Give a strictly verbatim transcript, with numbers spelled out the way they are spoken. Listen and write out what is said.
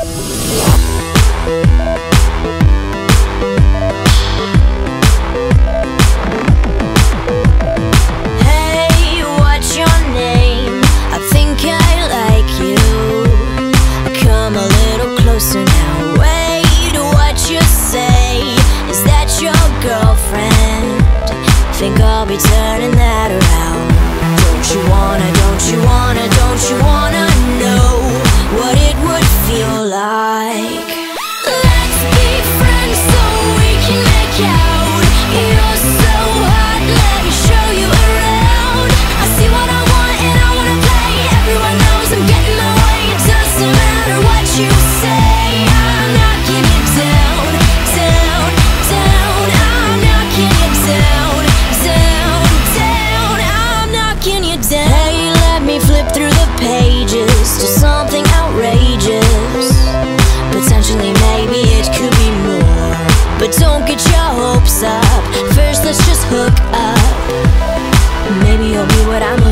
Think I'll be turning that around. Don't you wanna, don't you wanna, don't you wanna know what it would feel like? Let's be friends so we can make out. You're so hot, let me show you around. I see what I want and I wanna play. Everyone knows I'm getting my way. It doesn't matter what you say, I'm knocking you down, down, down. I'm knocking you down. Hey, let me flip through the pages to something outrageous. Potentially, maybe it could be more. But don't get your hopes up. First, let's just hook up. Maybe you'll be what I'm